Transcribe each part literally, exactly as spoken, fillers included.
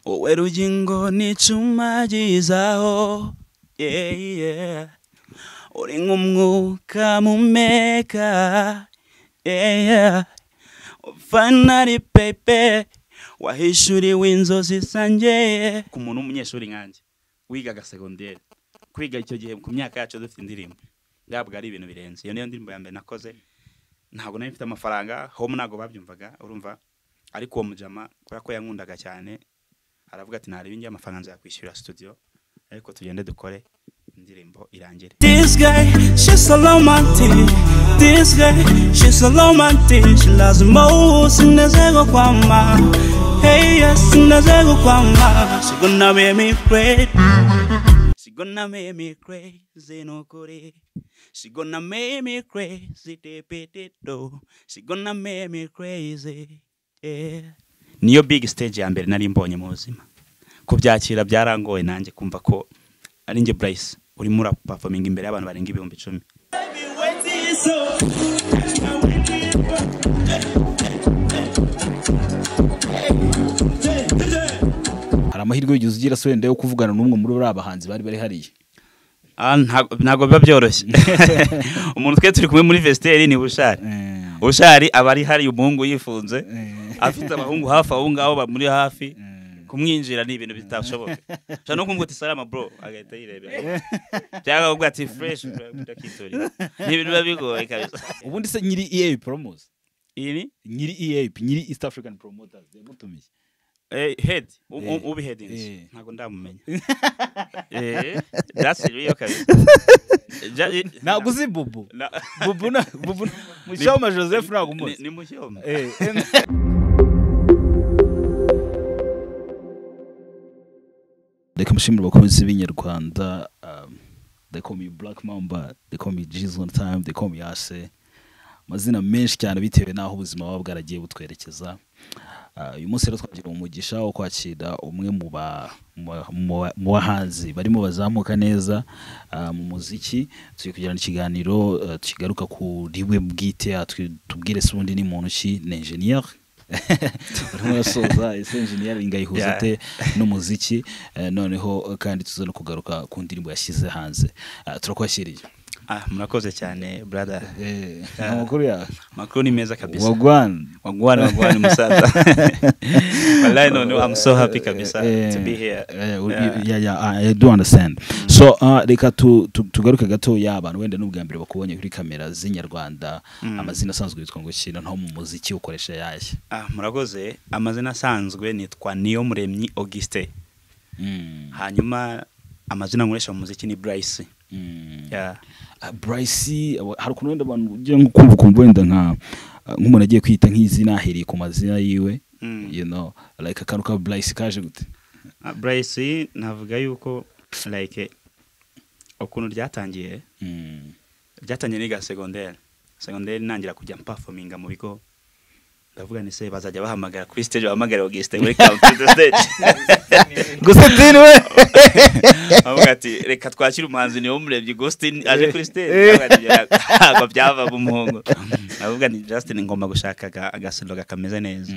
wowe rugingo n'icuma gizaho yeah yeah uri nk'umwuka mumeka yeah yeah finally pepe wahishuriwe inzozi sanjye ku muntu w'umunyeshuri nkanje wigaga secondaire kwiga icyo gihe ku myaka yacu dufite indirimbo ndabwo ari ibintu birenze iyo niyo ndirimbo ya mbere nakoze ntabwo nari mfite amafaranga home nago babyumvaga urumva ariko uwo mujama kubera ko yankundaga cyane aravuga ati nari bingiye amafaranga yakwishyura studio ariko tugende dukore indirimbo irangire. This guy she's so romantic, this guy she's so romantic, she loves most sinazego kwama hey yes sinazego kwama she gonna make me crazy, she gonna make me crazy no kore, she gonna make me crazy tepetito, she gonna make me crazy yeah. Niyo big stage ya mbere nari mbonye mu buzima kubyakira byarangoye nanjye kumva ko ari nge Bryce uri muri performing imbere y'abantu barenga ibihumbi icumi. Hari amahirwe y'ugize ugira so wenda yo kuvugana n'umwe muri abahanzi bari bari hariye? Ah ntago biba byoroshye. Umuntu twe turi kumwe muri vestiaire ni Bushari. Bushari abari hari umuhungu yifunze afite abahungu hafi aho ngaho muri hafi kumwinjira ni ibintu bitashoboka. Cyo no kumvuga ati salama bro agahita yirebera. Cyangwa ubwo ati fresh ndakitori. Ni ibintu biba bigoye kabisa. Ubundi se nyiri E A Promos. Ini nyiri E A nyiri East African Promoters yagutumiye. Eh head ubi headings ntago ndamumenya. Eh that's real kabisa. Ntago uzi bubu. Bubu na bubu Mushoma Joseph ntago umuzi. Ni Mushoma. Eh Reka mushimire bakomeze b'inyarwanda, um, they call me Black Mamba, they call me Jesus on time, they call me Ase, mazina menshi cyane bitewe naho ubuzima baba bwaragiye butwerekeza. Uyu munsi rero twagira umugisha wo kwakira umwe mu ba mu bahanzi barimo bazamuka neza mu muziki. Tugiye kugirana ikiganiro kigaruka kuri we bwite, tubwire se ubundi ni muntu ki, ni engineer urimo yasoza ese engineering ayihuza te n'umuziki, noneho kandi tuza no kugaruka ku ndirimbo yashyize hanze. Turakwakiriye. Ah murakoze cyane brother. Eh amakuru ya makuru ni meza kabisa. Wagwan wagwan wagwan musaza. Wallahi no no I'm so happy kabisa uh, to be here. Uh, yeah. yeah yeah I do understand. Mm. So uh, reka tu tugaruke gato y'abantu wenda n'ubwa mbere bakubonye kuri kamera z'inyarwanda. Mm. Amazina asanzwe yitwa ngo kina nto mu muziki ukoresha yaye? Ah murakoze amazina asanzwe nitwa Niyomuremyi Auguste. Mm. Hanyuma amazina nkoresha mu muziki ni Bryce. Mm. Yeah. Uh, Bryce hari ukuntu wenda abantu ugiye nko kumva kumva wenda nka nk'umuntu agiye kwita nk'izina aheri ku mazina yiwe. Mm. You know like akantu ka Bryce kaje gute? Uh, Bryce navuga yuko like ukuntu ryatangiye. Mm. Ryatangiye niga secondaire secondaire nangira kujya performinga mu bigo, ndavuga ni se bazajya bahamagara kuri stage bahamagara Auguste muri come to the stage. Gustin we avuga ati reka twakira umuhanzi Niyomuremyi Gustin aje kuri stage. Ntabwo byava mu muhungu. Avuga ni Justin ngomba gushaka agasolo gakameze neza.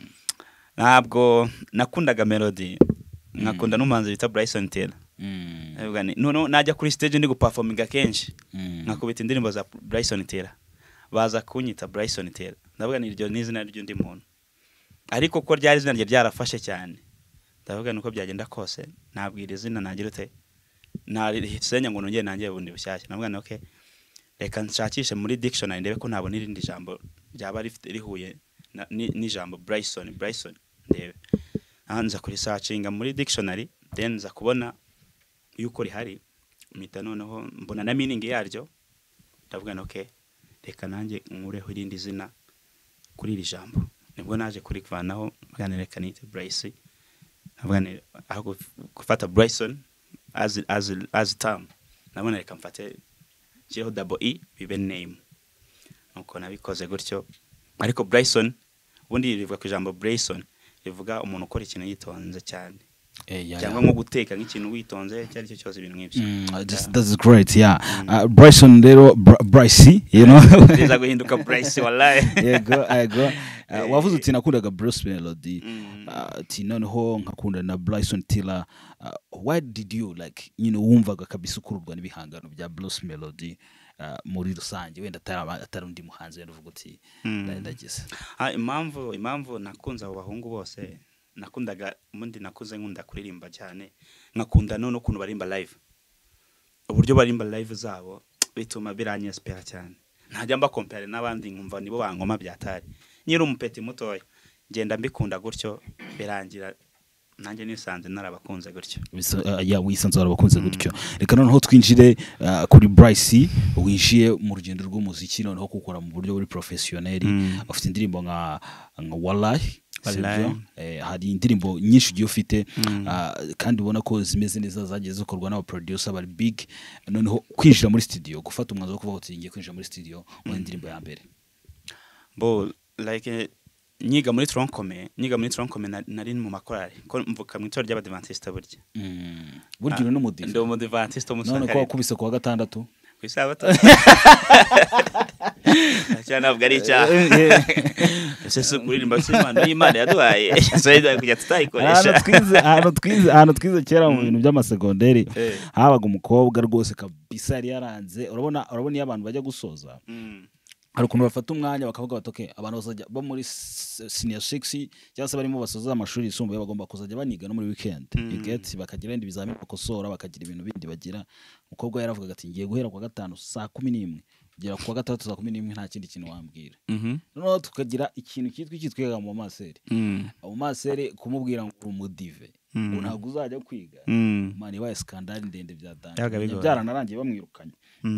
Ntabwo nakundaga melody, nakunda n'umuhanzi bita Bryson Taylor. Avuga ni no no najya kuri stage ndi guperforminga kenshi nakubita indirimbo za Bryson Taylor, baza kunyita Bryson Taylor. Ndavuga ni iryo n'izina ryo ndi muntu, ariko ko ryari izina rye ryarafashe cyane. Ndavuga nuko byagenda kose nabwira izina nagira ute narisenya ngo nongeye nangiye bundi bushyashya. Ndavuga ni okay reka nshakishe muri dictionary ndebe ko nabona irindi jambo ryaba rifite rihuye n'ijambo Bryson Bryson ndebe. Anza kuri searchinga muri dictionary then nza kubona yuko rihari mita noneho mbona na meaning yaryo. Ndavuga ni okay reka nanjye nkureho irindi zina kuri iri jambo. Nibwo naje kuri kuvanaho bwanereka nite Bryce. Ndavuga ni aho gufata Bryson as as as term nabona reka mfate kiriho double e bibe name, nuko nabikoze gutyo. Ariko Bryson ubundi rivuga ku jambo Bryson rivuga umuntu ukora ikintu yitonze cyane. Cyangwa nko guteka nk'ikintu witonze cyari cyo cyose ibintu nk'ibyo. That's great. Yeah. Uh, Bryson rero Bryce, you know. Biza guhinduka Bryce wallahi. Yego yego. uh, wavuze uti nakundaga Bruce Melody ati noneho nkakunda na Bryson Tiller uh, why did you like you know wumvaga kabisa ukururwa n'ibihangano bya Bruce Melody uh, muri rusange wenda atari undi muhanzi wenda uvuga uti ndagize ah impamvu impamvu nakunze abo bahungu bose nakundaga mundi nakuze nkunda kuririmba cyane nkakunda none ukuntu barimba live uburyo barimba live zabo bituma biranyespera cyane ntajya mba compare n'abandi nkumva nibo bankoma byatari nyiri umupeti mutoya ngenda mbikunda gutyo birangira nanjye nisanze narabakunze gutyo ya wisanze warabakunze gutyo reka noneho twinjire kuri Bryce winjiye mu rugendo rw'umuziki noneho gukora mu buryo buri professionnel afite indirimbo nka nka Wallahi eh hari indirimbo nyinshi giye ufite kandi ubona ko zimeze neza zagiye zikorwa n'aba producer bari big noneho kwinjira muri studio gufata umwanzo wo kuvuga uti ngiye kwinjira muri studio mu indirimbo ya mbere bo like nyiga muri Troncome nyiga muri Troncome nari mu makorari ko mvuka mu itorero ry'abadventiste burya burya no mu ndo mu adventiste mu none ko wakubise ku wa gatandatu ku isabato cyane ntabwo ari icyaha ese se kuririmba cy'Imana y'Imana yaduhaye so kujya tutayikoresha hano twize hano twize hano twize kera mu bintu by'amasegonderi habaga umukobwa rwose kabisa yari yaranze urabona urabona iyo abantu bajya gusoza hari ukuntu bafata umwanya bakavuga bati okay abantu bazajya bo muri senior six cyangwa se barimo basoza amashuri yisumbuye bagomba kuzajya baniga no muri weekend you get bakagira indi bizamini bakosora bakagira ibintu bindi bagira umukobwa yaravuga ati ngiye guhera kwa gatanu saa kumi n'imwe kugera kwa gatatu saa kumi n'imwe nta kindi kintu wambwira noneho tukagira ikintu cyitwa cyitwega mu maseri mu maseri kumubwira ngo umudive ntabwo uzajya kwiga mani ibaye skandali ndende byatangiye byaranarangiye bamwirukanye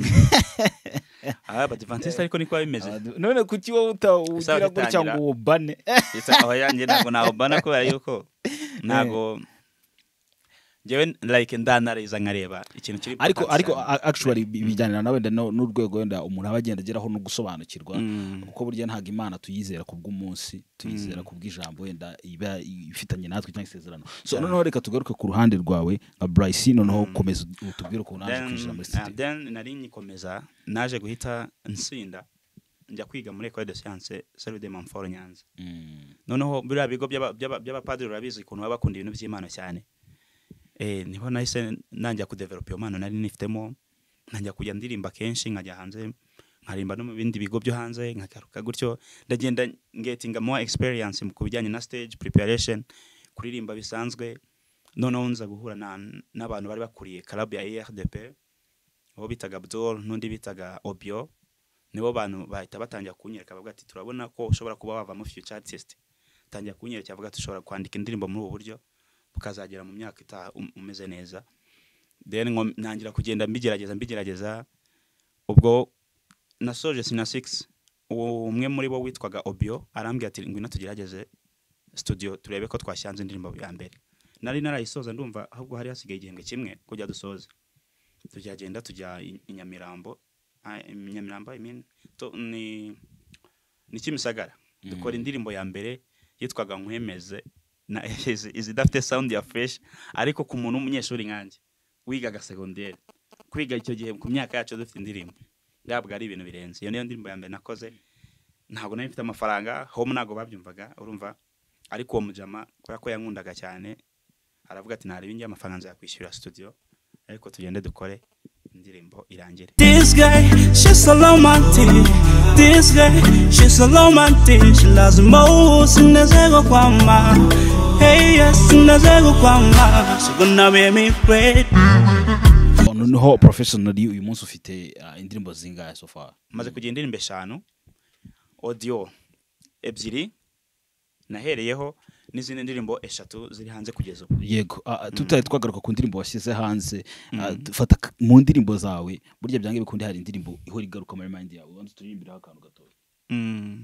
ah badventiste ariko niko bimeze none kuki wowe utagira gutya ngo ubane aho yanjye ntabwo naho bana ko yuko ntago jewe like ndanariza nkareba ikintu kiri ariko ariko actually bijyanira nawe n'urwego wenda umuntu abagenda ageraho no gusobanukirwa kuko burya ntago Imana tuyizera kubw'umunsi tuyizera kubw'ijambo wenda iba ifitanye natwe cyangwa isezerano so noneho reka tugaruke ku ruhande rwawe nka Bryce noneho komeza utubwire ukuntu naje kwinjira muri studio then nari nyikomeza naje guhita nsinda njya kwiga muri École de Sciences Salle de Montfort Nyanza noneho biriya bigo by'abapadiri urabizi ukuntu baba bakunda ibintu by'Imana cyane eh niho nahise nanjya ku develop yo mano nari nifitemo nanjya kujya ndirimba kenshi nkajya hanze nkarimba no mu bindi bigo byo hanze nkagaruka gutyo ndagenda getting more experience mu kubijyanye na stage preparation kuririmba bisanzwe noneho nza guhura n'abantu bari bakuriye club ya R D P abo bitaga Abdul nundi bitaga Obio nibo bantu bahita batangira kunyereka bavuga ati turabona ko ushobora kuba wava mu future artist tangira kunyereka bavuga ati ushobora kwandika indirimbo muri ubu buryo bukazagera mu myaka itaha umeze neza then nangira kugenda mbigerageza mbigerageza ubwo nasoje sina six umwe muri bo witwaga Obio arambye ati ngwino tugerageze studio turebe ko twashyanze indirimbo ya mbere nari narayisoza ndumva ahubwo hari hasigaye igihembwe kimwe kujya dusoza tujyagenda tujya Inyamirambo Inyamirambo I mean to ni ni Kimisagara dukora indirimbo ya mbere yitwaga Nkwemeze na izidafite sound ya fresh ariko ku muntu umunyeshuri nkanje wigaga secondaire kwiga icyo gihe ku myaka yacu dufite indirimbo ndabwo ari ibintu birenze iyo niyo ndirimbo ya mbere nakoze ntago nari mfite amafaranga home nago babyumvaga urumva ariko uwo mujama kora ko yankundaga cyane aravuga ati nari bingiye amafaranga ya kwishyura studio ariko tugende dukore indirimbo irangire. This guy she's so romantic, this guy she's so romantic, she loves more sinazego kwama, hey yes sinazego kwama, she gonna make me great. Noneho professionally uyu munsi ufite indirimbo zingahe so far? Maze kugira indirimbo eshanu, audio ebyiri nahereyeho n'izindi ndirimbo eshatu ziri hanze kugeza ubu. Yego tutaye twagaruka ku ndirimbo washyize hanze fata mu ndirimbo zawe burya byange bikundi hari indirimbo ihora igaruka muri mind yawe wanze turirimbira akantu gato. Mm.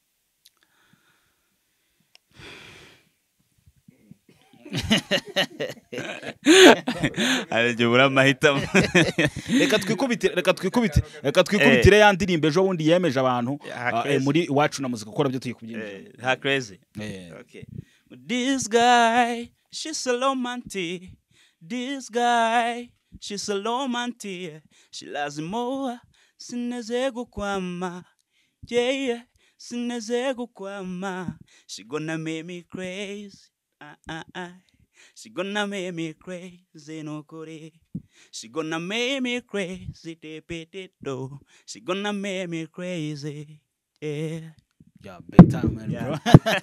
Arije buramahitamo. Reka twikubite reka twikubite reka twikubitire ya ndirimbo ejo bundi yemeje abantu muri iwacu na muzika gukora byo tuyikubyinira. Ha crazy. Okay. This guy she's so romantic. This guy she's so romantic. She loves more sinazego kwama. Yeah, sineze gukwama. She gonna make me crazy. Ah, ah, ah. She gonna make me crazy, no kore. She gonna make me crazy, de do. She gonna make me crazy, yeah. Yeah, big time, man, Yeah. bro.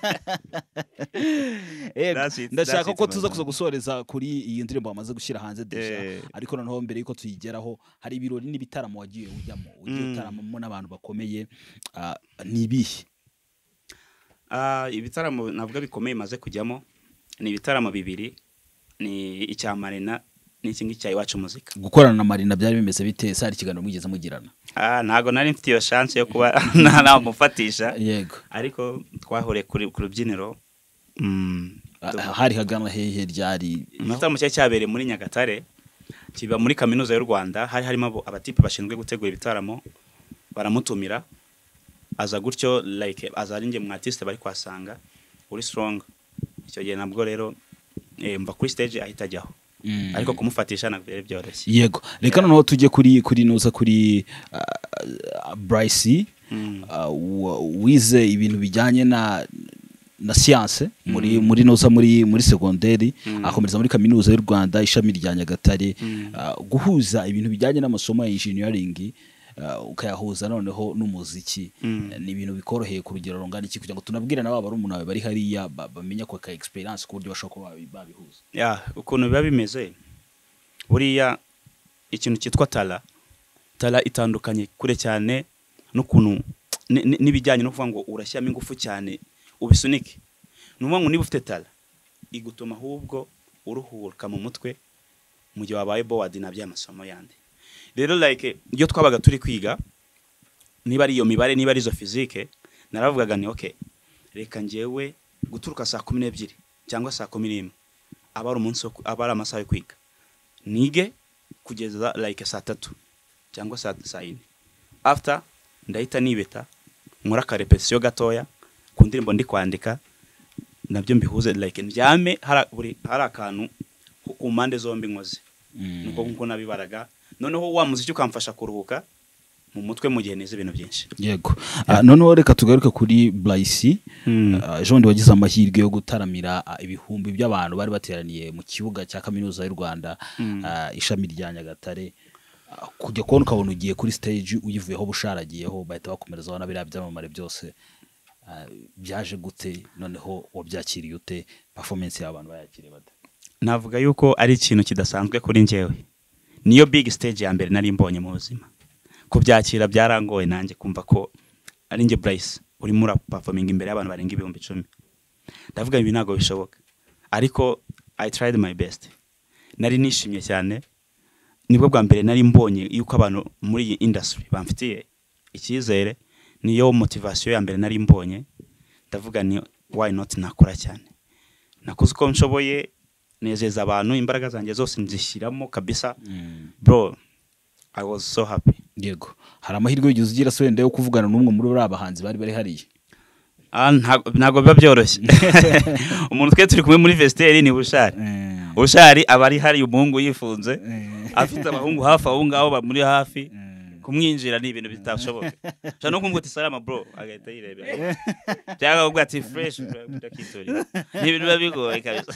That's it, Ndashaka that's it, ko man. tuza kuza gusoreza kuri iyi ndirimbo bamaze gushyira hanze deja, Eh. ariko noneho mbere yuko tuyigeraho hari ibirori n'ibitaramo wagiye ujyamo ugiye Mm. utaramamo n'abantu bakomeye, ah, ni ibihe? Ah, ibitaramo navuga bikomeye maze kujyamo ni ibitaramo bibiri, ni icya Marina n'iki ngiki cya Iwacu Muzika. Gukorana na Marina byari bimeze bite? Sari ikiganiro mwigeze mugirana? Ah, ntago nari mfite iyo chance yo kuba namufatisha, Yego. ariko twahore kuri ku rubyiniro. Mm, Ah, hari hagana hehe ryari? igitaramo cyari cyabereye muri Nyagatare, kiba muri kaminuza y'u Rwanda. Hari harimo abo- abatipe bashinzwe gutegura ibitaramo, baramutumira aza gutyo, like aza ari nge mu artiste bari kwasanga uri strong. Icyo gihe nabwo rero eh, mva kuri stage ahita ajyaho, Mm. ariko kumufatisha nabwo byari byoroshye. Yego, reka noneho tujye kuri kuri nuza kuri uh, Bryce, Mm. uh, wa- wize ibintu bijyanye na na science muri muri nuza muri muri secondaire, Mm. akomereza muri kaminuza y'u Rwanda ishami rya Nyagatare. Mm. Uh, guhuza ibintu bijyanye n'amasomo ya engineering, uh, ukayahuza noneho n'umuziki, Mm. ni ibintu bikoroheye ku rugero rungana iki kugira ngo tunabwire nabo bari umuntu bari hariya ba- bamenya ko ka experience ku buryo bashobora kuba babi- babihuza. Ya, ukuntu biba bimeze buriya ikintu cyitwa tala tala itandukanye kure cyane n'ukuntu ni- ni- n'ibijyanye no kuvuga ngo urashyiramo ingufu cyane ubisunike. Nuvuga ngo niba ufite tala igutuma ahubwo uruhuka mu mutwe mu gihe wabaye bored na bya masomo yandi. Rero like iyo twabaga turi kwiga, niba ari iyo mibare, niba ari izo physique, naravugaga ni okay, reka njyewe guturuka saa kumi n'ebyiri cyangwa saa kumi n'imwe aba ari umunsi wo ku- aba ari amasaha yo kwiga, nige kugeza like saa tatu cyangwa saa saa yine. After ndahita nibeta nkora ka repetition gatoya ku ndirimbo ndi kwandika, nabyo mbihuze like ndyame hari buri hari akantu ku- ku mpande zombi nkoze. Mm. Nuko nkuko nabibaraga, noneho wa muziki ukamfasha kuruhuka mu mutwe mu gihe nize ibintu byinshi. Yego. Ah, noneho reka tugaruke kuri Bryce. Mm. Ah, Jean de wagize amahirwe yo gutaramira ah, ibihumbi by'abantu bari bateraniye mu kibuga cya kaminuza y'u Rwanda, Mm. ah, ishami rya Nyagatare. Ah, kujya kubona ukabona ugiye kuri stage uyivuyeho busharagiyeho bahita bakomerezaho na biriya byamamare byose. Ah, byaje gute noneho wabyakiriye ute? Performance y'abantu bayakiriye bate? Navuga yuko ari ikintu kidasanzwe kuri njyewe. Niyo big stage ya mbere nari mbonye mu buzima. Kubyakira byarangoye nanjye kumva ko ari nge Bryce uri muri performing imbere y'abantu barenga ibihumbi icumi. Ndavuga ibi ntago bishoboka, ariko I tried my best. Nari nishimye cyane, nibwo bwa mbere nari mbonye yuko abantu muri iyi industry bamfitiye icyizere. Niyo motivation ya mbere nari mbonye, ndavuga ni why not nakora cyane. Nakoze uko nshoboye, nezeza abantu, imbaraga zanjye zose nzishyiramo kabisa. Mm. Bro, I was so happy. Yego. Hari amahirwe y'ugize ugira so wenda yo kuvugana n'umwe muri aba bahanzi bari bari hariya? Ah, ntago ntago biba byoroshye. Umuntu twe turi kumwe muri vestiaire ni Bushari. Eh. Bushari aba ari hari umuhungu yifunze, Eh. afite abahungu hafi aho ngaho bamuri hafi. Eh. Kumwinjira ni ibintu bitashoboka. Cyane no kumvuga ati salama bro, agahita yirebera. Cyangwa kuvuga ati fresh ndakitori. Ni ibintu biba bigoye kabisa.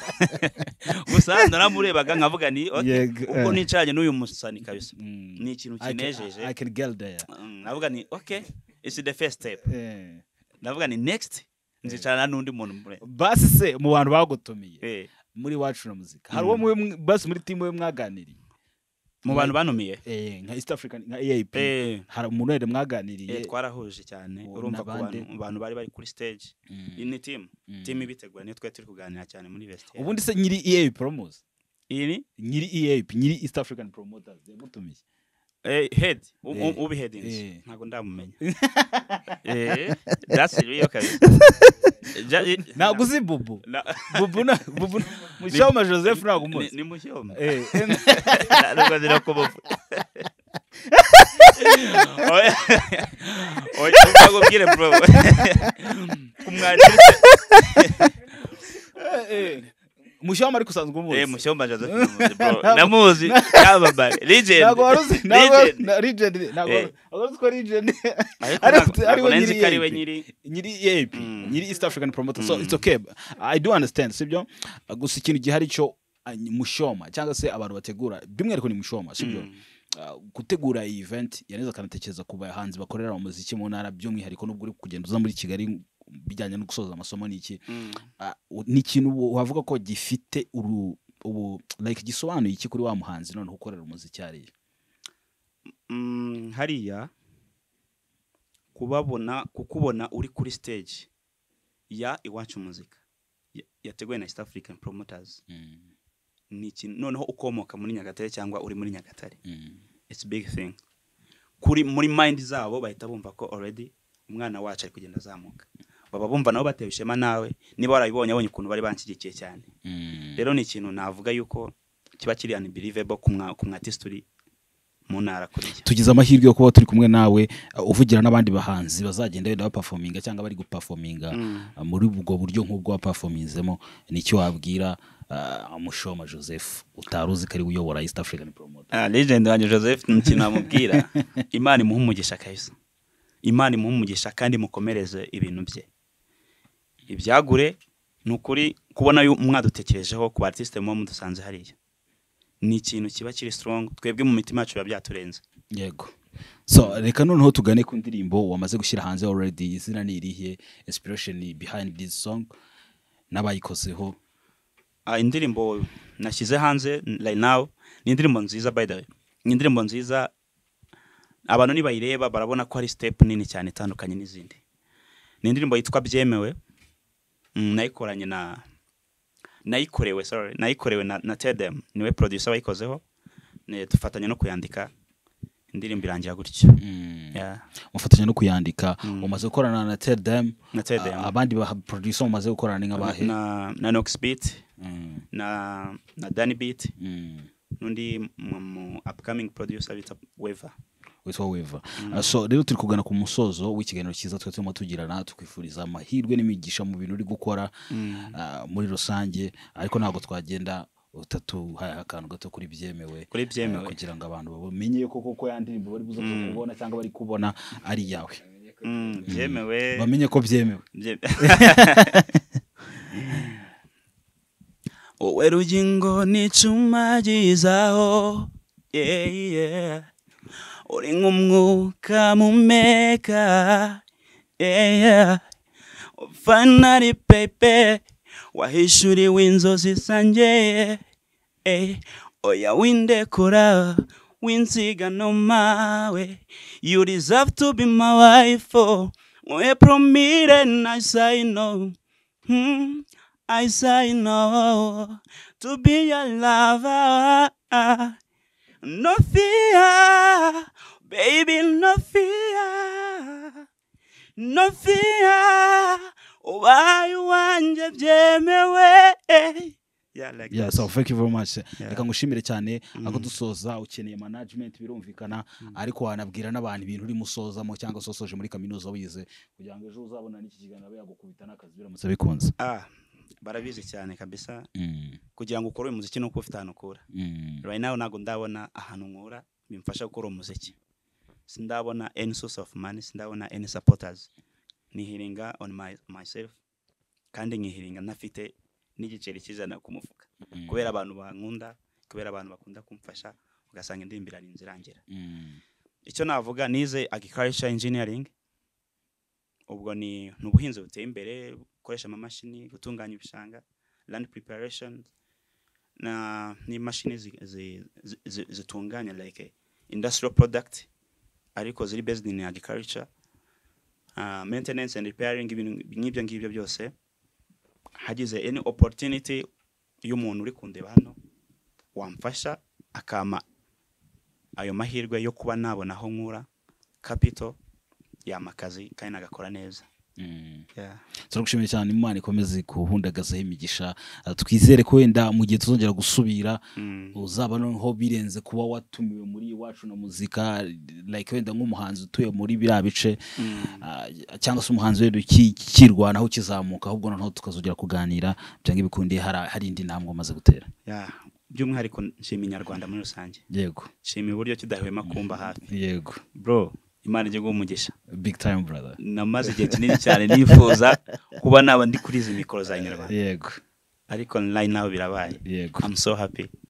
Gusa naramurebaga nkavuga ni okay, Yego, uko eh. nicanye n'uyu musani kabisa. Mm. Ni ikintu I can- kinejeje. I can get there. Mm, navuga ni okay, it's the first step. Eh. Navuga ni next nzicarana n'undi muntu mure. Basi se mu bantu bagutumiye Eh, muri Iwacu na Muzika hari uwo mwe mwe- basi muri team we mwaganiriye? mu bantu banumiye. Eh, nka East African nka A I P Eh, hari umuntu wese mwaganiriye? eh, twarahuje cyane. Oh, Urumva ku n'abandi? bantu abantu bari bari kuri stage. Mm. Iyi ni team. Mm. Team ibitegura niyo twe turi kuganira cyane muri vestiaire. Ubundi se nyiri E A P promos, Iyi ni nyiri E A P, nyiri East African Promoters yagutumiye? eh head, u- Eh, u- ubi headings. eh. Ntago ndamumenya. Eh, that's real kabisa. Ja- i- Ntabwo uzi Bubu? na- Bubu na Bubu na- Mushoma Joseph ntabwo ni- umuzi? ni mushyoma. Eh. Ntabwo nzira kumuvu. Oya. Oya, ntabwo bwire bro. Kumwakira. Eh. Mushoma ariko usanzwe umuzi eh Mushoma Joseph bro namuzi yaba ba legend nago waruzi nago legend nago waruzi ko legend ari we ari we nyiri nyiri E P nyiri East African promoter so it's okay I do understand sibyo gusa ikintu gihari cyo Mushoma cyangwa se abantu bategura bimwe ariko ni Mushoma sibyo gutegura iyi event yaneza kanatekereza kuba hanze bakorera umuziki mu ntara by'umwihariko nubwo uri kugenda uza muri Kigali bijyanye no gusoza amasomo niki ni ikintu wavuga ko gifite ubu like gisobanuye iki kuri wa muhanzi none ukorera umuziki ari mm hariya kubabona kukubona uri kuri stage ya Iwacu Muzika yateguwe na East African Promoters ni ikintu noneho ukomoka muri Nyagatare cyangwa uri muri Nyagatare it's big thing kuri muri mind zabo bahita bumva ko already umwana wacu ari kugenda azamuka baba bumva nabo batewe ishema nawe niba warabibonye abonye ukuntu bari banshyigikiye cyane rero ni ikintu navuga yuko kiba kiri unbelievable kumwa kumwa artist uri mu ntara kuriya tugize amahirwe yo kuba turi kumwe nawe uvugira n'abandi bahanzi bazagenda wenda performinga cyangwa bari guperforminga muri ubwo buryo nk'ubwo performingzemo nicyo wabwira Mushoma Joseph utaruzi kari uyobora East African Promoter ah legend wanje Joseph ntina mubwira Imana imuhumugisha kayisa Imana imuhumugisha kandi mukomereze ibintu bye ibyagure nukuri kubona umwadutekerejeho ku artiste mo mudusanze hariya ni ikintu kiba kiri strong twebwe mu mitima yacu byaturenze yego so reka noneho tugane ku ndirimbo wamaze gushyira hanze already izina ni irihe inspiration behind this song nabayikozeho ah indirimbo nashyize hanze right now ni indirimbo nziza by the way ni indirimbo nziza abantu ni bayireba barabona ko hari step nini cyane itandukanye n'izindi ni indirimbo yitwa Byemewe nayikoranye na nayikorewe sorry nayikorewe na, na Tedem niwe producer wayikozeho ne tufatanya no kuyandika indirimbo irangira gutyo mm. yeah mufatanya no kuyandika mm. umaze gukorana na Tedem na Tedem uh, abandi ba producer umaze gukorana nk'abahe na na Nox Beat mm. na na Danny Beat mm. nundi mu upcoming producer bita Weaver witwa Weaver mm. uh, so rero turi kugana ku musozo w'ikiganiro cyiza twe turimo tugirana tukwifuriza amahirwe n'imigisha mu bintu uri gukora mm. uh, muri rusange ariko ntago twagenda utatu haya akantu gato kuri Byemewe kuri Byemewe uh, kugira ngo abantu bamenye ko koko yandirimbo bari buza mm. kubona cyangwa bari kubona ari yawe mm. Byemewe bamenye ko Byemewe owe rugingo ni cuma gizaho yeah yeah uri nk'umwuka mumeka yeah finally pepe wahishuriwe inzozi zanjye eh oya windekora winsigano mawe you deserve to be my wife oh we promise and I say no hmm I say no to be your lover no fear baby no fear no fear why wanje Byemewe yeah like yeah so thank you very much reka ngushimire cyane ako dusoza ukeneye management birumvikana ariko wanabwira n'abantu ibintu uri musozamo cyangwa sosoje muri kaminuza wize kugira ngo ejo uzabona n'iki kiganiro yagukubita n'akazi biramutse bikunze ah barabizi cyane kabisa mm. kugira ngo ukore umuziki no kufita hano kura mm. right now nago ndabona ahantu nkura bimfasha gukora umuziki sindabona any source of money sindabona any supporters nihiringa on my myself kandi nkihiringa nafite n'igiceri kizana ku mufuka mm. kubera abantu bankunda kubera abantu bakunda kumfasha ugasanga indimbira n'inzirangira mm. icyo navuga nize agriculture engineering ubwo ni nubuhinzi buteye imbere gukoresha amamashini gutunganya ibishanga land preparation na ni mashini zitunganya like industrial product ariko ziri based in agriculture uh, maintenance and repairing ibintu ngibyo byose hagize any opportunity y'umuntu uri kundeba hano wamfasha akama ayo mahirwe yo kuba nabona aho nkura capital yamakazi kandi nagakora neza yeah. turagushimiye cyane Imana ikomeze kuhundagazaho imigisha twizere ko wenda mu gihe tuzongera gusubira uzaba noneho birenze kuba watumiwe muri iwacu na muzika like wenda nk'umuhanzi utuye muri biriya bice cyangwa se umuhanzi wenda ukirwanaho ukizamuka ahubwo noneho tukazongera kuganira byanga ibikundiye hari indi ntambwe umaze gutera by'umwihariko nshimiye Inyarwanda muri rusange yego nshimiye uburyo kidahwema kumba hafi yego bro Imana ije umugisha big time brother namaze igihe kinini cyane nifuza kuba naba ndi kuri izi mikoro za Inyarwanda yego ariko online naho birabaye yego I'm so happy